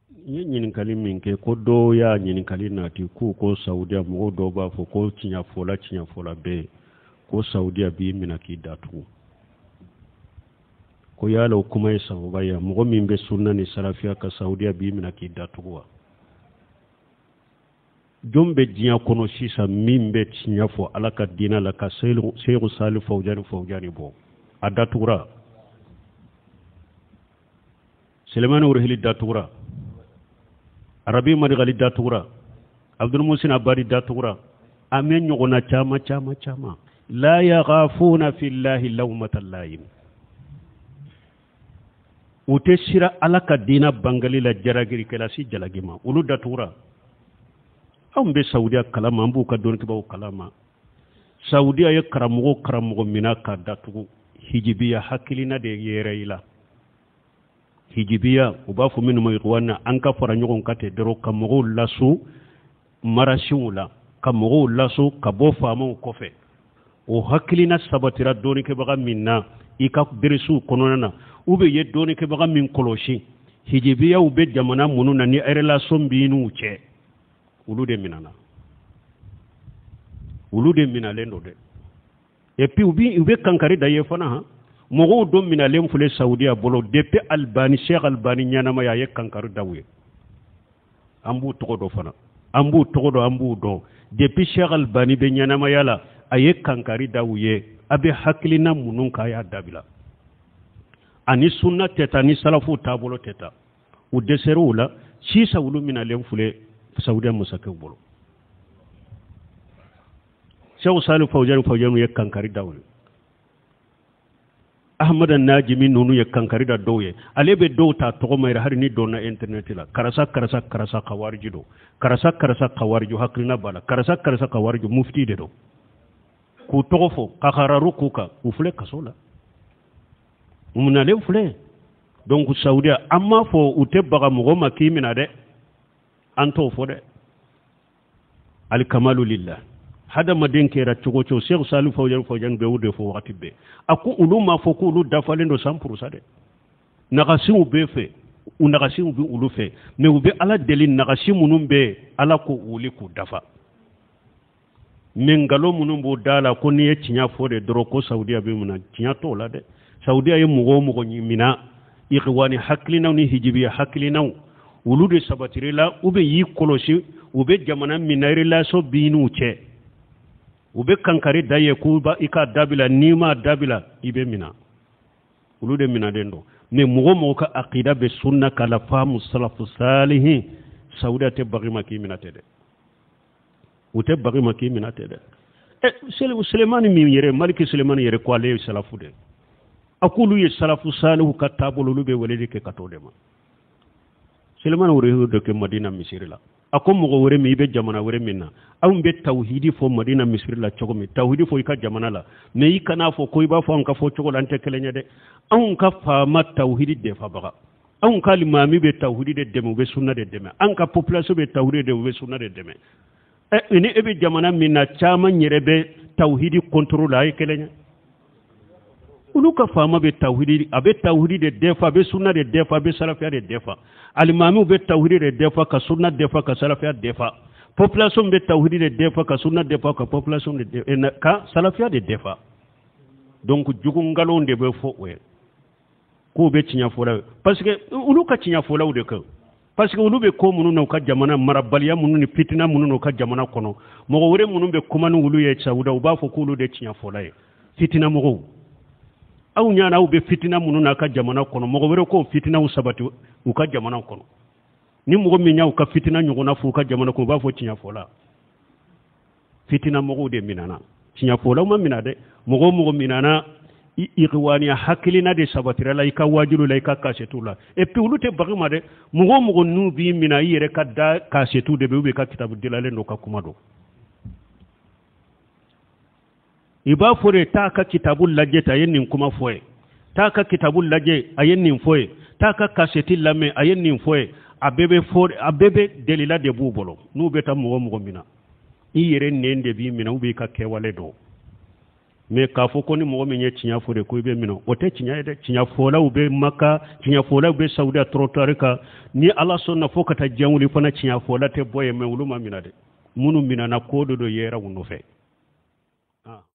ɲininkali min kɛ ko dɔw y'a ɲininkali nati k'u ko Saudiya mɔgɔw dɔw b'a fɔ ko tiɲɛfɔla bɛ ko Saudiya b'i minɛ k'i datugu ko yala o kuma ye sababa ya mɔgɔ min bɛ sunna ni salafiya ka Saudiya b'i minɛ k'i datugu wa jɔn bɛ diɲɛ kɔnɔ sisan min bɛ tiɲɛ fɔ Ala ka diinɛ la ka Seyidu Salifu Fawjani bɔ a datugura Sulemani Urhili datugura Arabi Madigali datugura Abdul Musin Abadi datugura amen ɲɔgɔnna caman la yaghafuna fillahi lawmata laim u tɛ sira Ala ka diinɛ bangali la jaragiri kɛla si jalagi ma olu datugura anw bɛ Saudiya kalama an b'u ka dɔnnibaw kalama Saudiya ye karamɔgɔ mina ka datugu hijibiya hakilina de yɛrɛ i la hijibiya u b'a fɔ minnu ma ikhwana an ka fara ɲɔgɔn ka tɛ dɔrɔn ka mɔgɔw laso marasiw la ka mɔgɔw laso ka bɔ faamaw kɔfɛ o hakilina sabatira dɔnnikɛbaga min na i ka beresiw kɔnɔna na u bɛ ye dɔnnikɛbaga min kɔlɔsi hijibiyaw bɛ jamana minnu na ni relation b'i n'u cɛ olu de minana olu de minalen do de et puis u bɛ kankari da ye fana ha mɔgɔw dɔ minalen filɛ Saudiya bolo depuis Cheikh Albani ɲanamaya ye kankari daw ye an b'u tɔgɔ dɔn fana an b'u dɔn depuis Cheikh Albani bɛ ɲanamaya la a ye kankari daw ye a bɛ hakilina minnu k'a y'a dabila ani sunna tɛ taa ni salafu taabolo tɛ taa u dɛsɛr'u la sisan olu minalen filɛ Saudiya masakɛw bolo Seyidu Salifu Fawjani ye kankari daw ye Ahmad Najimi nunu ye kankari da dɔw ye ale bɛ dɔw ta tɔgɔ ma yɛrɛ hali ni dɔnna internet la karasa kawariji do karasa kawariji hakilina b'a la karasa kawariji mufti de do k'u tɔgɔ fɔ ka hararu k'u kan u filɛ kaso la u minalen filɛ donc Saudiya an m'a fɔ u tɛ baga mɔgɔ ma k'i minɛ dɛ an t'o fɔ dɛ alikamalu lillah hadamaden kɛra cogo cogo Seyidu Salifu Fawjani bɛ o de fɔ wagati bɛɛ a ko olu m'a fɔ ko olu dafalen do 100% dɛ nagasiw bɛ fɛ u nagasiw bɛ olu fɛ mais u bɛ Ala deli nagasi minnu bɛ Ala ko wuli k'u dafa mais ngalon minnu b'o da la ko n'i ye tiɲɛ fɔ de dɔrɔn ko Saudiya bɛ minɛ tiɲɛ t'o la dɛ Saudiya ye mɔgɔ o mɔgɔ minɛ ikhwani hakilinaw ni hijibiya hakilinaw olu de sabatirila u bɛ y'i kɔlɔsi u bɛ jamana min na relation b'i n'u cɛ u bɛ kankari da ye ko i ka dabila n'i ma dabila i bɛ minɛ olu de minɛlen don mais mɔgɔ ka aqida bɛ sunna kala faamu salafu salihin Saudiya tɛ bagi ma k'i minɛ tɛ dɛ u tɛ bagi ma k'i minɛ tɛ dɛ Sulemani min yɛrɛ Maliki Sulemani yɛrɛ ko ale ye salafu de a k'olu ye salafu salihu ka taabolo olu bɛ weleli kɛ ka t'o de ma Sulemani wɛrɛ dɔ kɛ Madina misiri la a ko mɔgɔ wɛrɛ min i bɛ jamana wɛrɛ min na anw bɛ tawhidi fɔ Madina misiri la cogo min tawhidi fɔ i ka jamana la mais i kana fɔ ko i b'a fɔ an ka fɔ cogo la an tɛ kelen ye dɛ anw ka faama tawhidi defabaga anw ka limami bɛ tawhidi de dɛmɛ u bɛ sunna de dɛmɛ an ka population bɛ tawhidi de u bɛ sunna de dɛmɛ ni e bɛ jamana min na caman yɛrɛ bɛ tawhidi contrôle a ye kelen ye olu ka faama bɛ tawhidi a bɛ tawhidi de defa a bɛ sunna de defa a bɛ salafiya de defa alimamiw bɛ tawhidi de defa ka sunna defa ka salafiya defa population bɛ tawhidi de defa ka sunna defa ka population de ka salafiya de defa donc jugu ngalon de bɛ fɔ o ye k'u bɛ tiɲɛ fɔla parce que olu ka tiɲɛ fɔlaw de kan parce que olu bɛ ko minnu na u ka jamana marabaliya minnu ni fitina minnu na u ka jamana kɔnɔ mɔgɔ wɛrɛ minnu bɛ kuma ni olu ye Saudiya u b'a fɔ k'olu de tiɲɛ fɔla ye fitina mɔgɔw aw ɲana aw bɛ fitina minnu na ka jamana kɔnɔ mɔgɔ wɛrɛ ko fitinaw sabati u ka jamana kɔnɔ ni mɔgɔ min y'aw ka fitina ɲɔgɔnna fɔ u ka jamana kɔnɔ u b'a fɔ tiɲɛ fɔla fitina mɔgɔw de minana tiɲɛ fɔlaw ma mina dɛ mɔgɔ mɔgɔ minana ikhwaniya hakilina de sabatira la i ka wajilu la i ka kasetu la et puis olu tɛ bagi ma dɛ mɔgɔ mɔgɔ n'u b'i mina i yɛrɛ ka da kasetu de bɛ u bɛ ka kitabu dilalen dɔ ka kuma dɔn i b'a fɔ de taa ka kitabu lajɛ ta a ye nin kuma fɔ ye taa ka kitabu lajɛ a ye nin fɔ ye taa ka kaseti lamɛn a ye nin fɔ ye a bɛɛ bɛ delila de b'u bolo n'u bɛ taa mɔgɔ mɔgɔ mina i yɛrɛ nɛn de b'i mina u b'i ka kɛwale dɔn mais k'a fɔ ko ni mɔgɔ min ye tiɲɛ fɔ de ko i bɛ minɛ o tɛ tiɲɛ ye dɛ tiɲɛ fɔlaw bɛ maka tiɲɛ fɔlaw bɛ sawudiya trottoir kan ni ala sɔnna fo ka taa diɲɛ wuli fana tiɲɛ fɔla tɛ bɔ yen mais olu ma minɛ dɛ minnu minɛna ko de do yɛrɛ u nɔfɛ